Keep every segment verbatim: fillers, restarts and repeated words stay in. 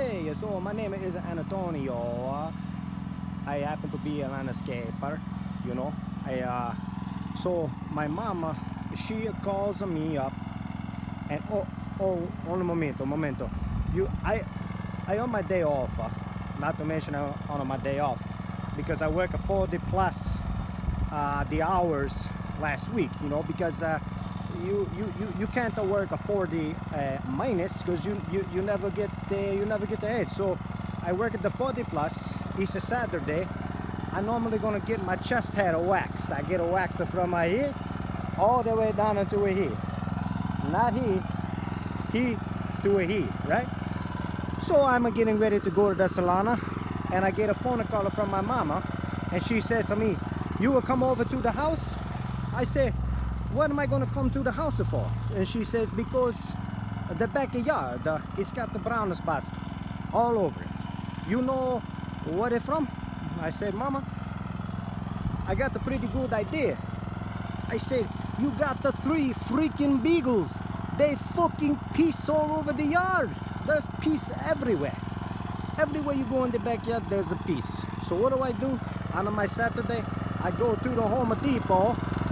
Okay, so my name is Antonio. I happen to be a landscaper, you know. I uh, so my mama, she calls me up, and oh, oh, un momento, un momento. You, I, I on my day off. Uh, not to mention uh, on my day off, because I work a forty plus uh, the hours last week, you know, because. Uh, You, you you you can't work a forty uh, minus because you, you you never get the you never get the edge. So I work at the forty plus. It's a Saturday. I'm normally gonna get my chest hair waxed. I get a waxed from my head all the way down into a here, not here, here to a here, right? So I'm getting ready to go to the salon, and I get a phone call from my mama, and she says to me, "You will come over to the house?" I say, "What am I going to come to the house for?" And she says, "Because the backyard, uh, it's got the brown spots all over it. You know what it's from?" I said, "Mama, I got a pretty good idea." I said, "You got the three freaking beagles. They fucking piss all over the yard. There's piss everywhere. Everywhere you go in the backyard, there's a piece." So what do I do? On my Saturday, I go to the Home Depot,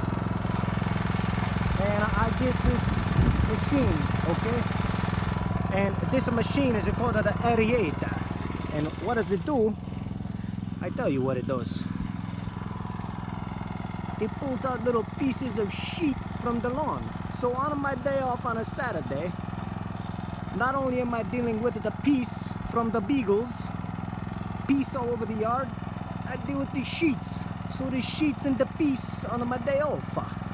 and I get this machine, okay? And this machine is called the aerator. And what does it do? I tell you what it does. It pulls out little pieces of sheet from the lawn. So on my day off on a Saturday, not only am I dealing with the piece from the beagles, piece all over the yard, I deal with the sheets. So the sheets and the piece on my day off.